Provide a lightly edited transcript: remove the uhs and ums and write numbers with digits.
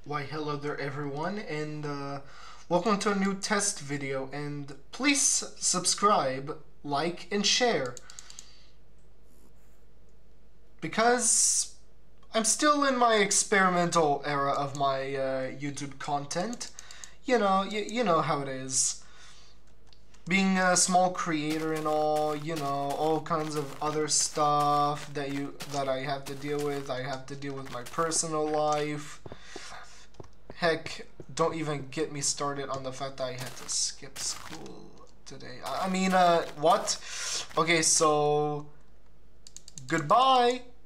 Why hello there everyone, and welcome to a new test video, and please subscribe, like, and share, because I'm still in my experimental era of my YouTube content. You know how it is. Being a small creator and all, all kinds of other stuff that I have to deal with. I have to deal with my personal life. Heck, don't even get me started on the fact that I had to skip school today. I mean, what? Okay, so goodbye.